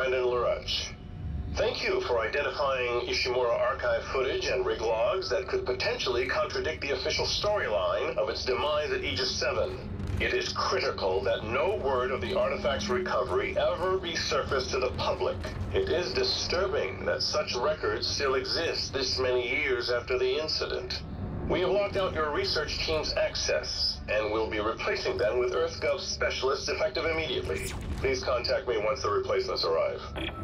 Brandon LaRuch. Thank you for identifying Ishimura archive footage and rig logs that could potentially contradict the official storyline of its demise at Aegis 7. It is critical that no word of the artifact's recovery ever be surfaced to the public. It is disturbing that such records still exist this many years after the incident. We have locked out your research team's access, and will be replacing them with EarthGov specialists effective immediately. Please contact me once the replacements arrive.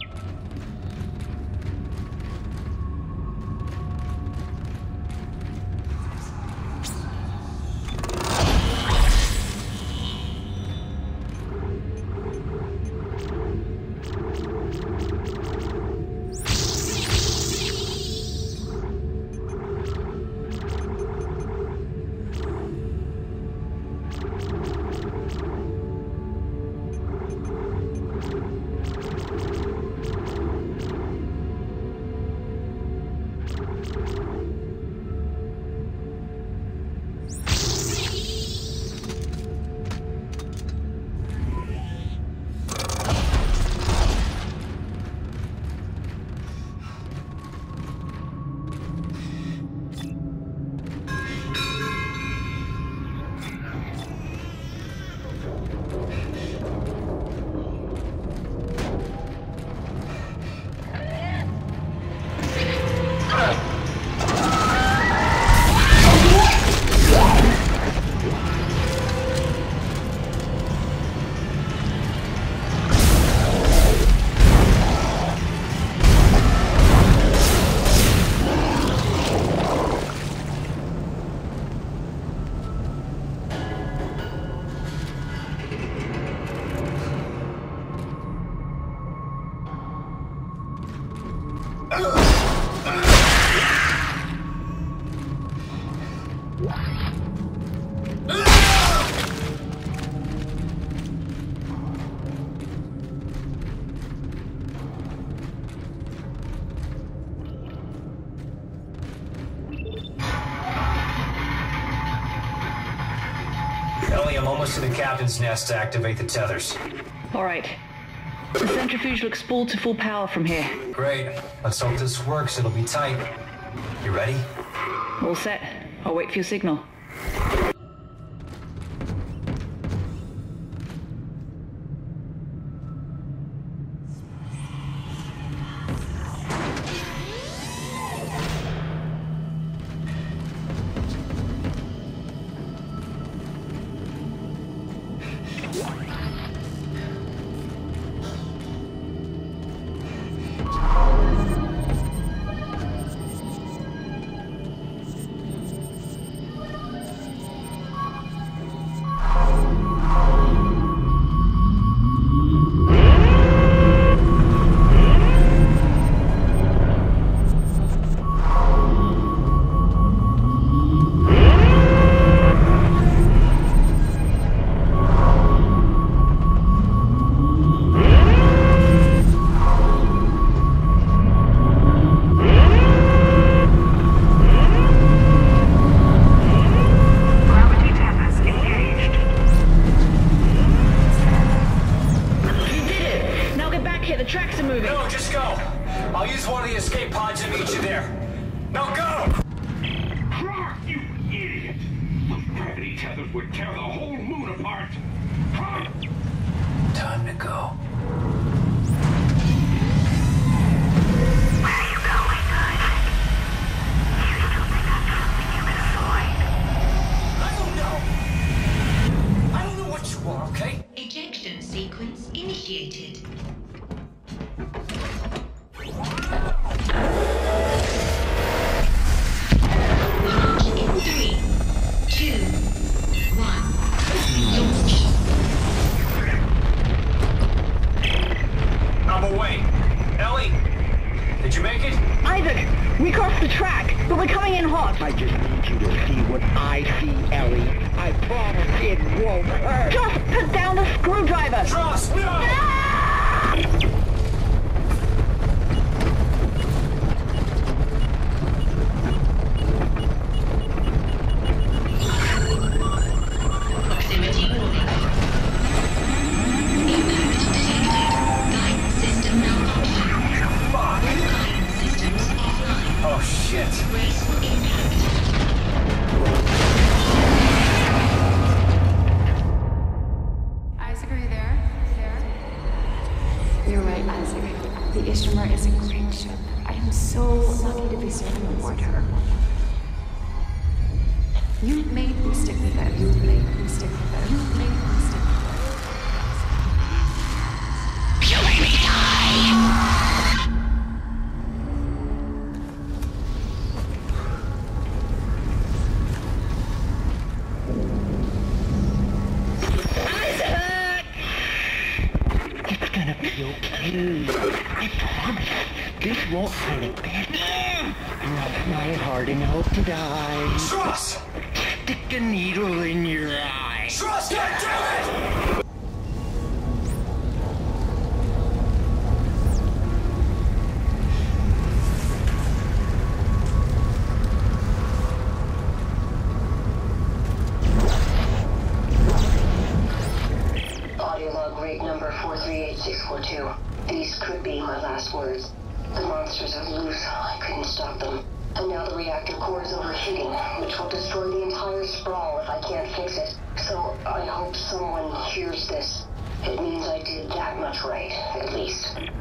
I'm almost to the captain's nest to activate the tethers. All right. The centrifuge looks spooled to full power from here. Great. Let's hope this works. It'll be tight. You ready? All set. I'll wait for your signal. System be standing aboard her. You made me stick with it. You made me stick with it. You made me stick with it. You made me die! It's gonna be okay. I promise. This won't hurt a bit. Not my hard enough to die. Trust! Stick a needle in your eye. Trust, goddammit! Audio log rate number 438642. These could be my last words. The monsters are loose. I couldn't stop them. And now the reactor core is overheating, which will destroy the entire Sprawl if I can't fix it. So I hope someone hears this. It means I did that much right, at least.